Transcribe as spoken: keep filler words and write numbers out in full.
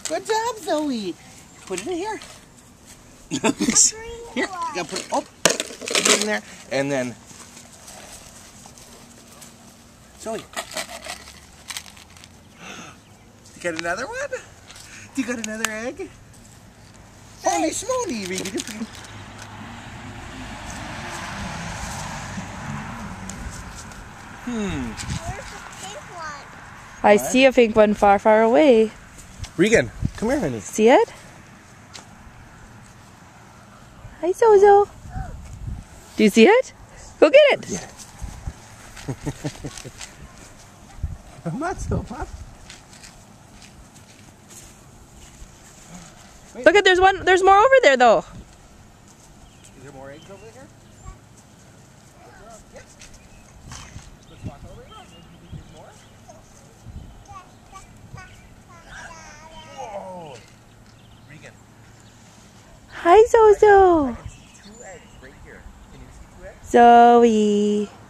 Good job, Zoe. Put it in here. Here, you gotta put it, oh, put it in there. And then, Zoe. You got another one? You got another egg? Holy smoly, Regan. Hmm. Where's the pink one? I What? see a pink one far, far away. Regan, come here, honey. See it? Hi, Zozo. Do you see it? Go get it. Yeah. I'm not still, Pop. Look at, there's one, there's more over there though. Is there more eggs over here? Yes. Let's walk over here. Maybe there's more. Whoa. Regan. Hi, Zozo. I can see two eggs right here. Can you see two eggs? Zoe.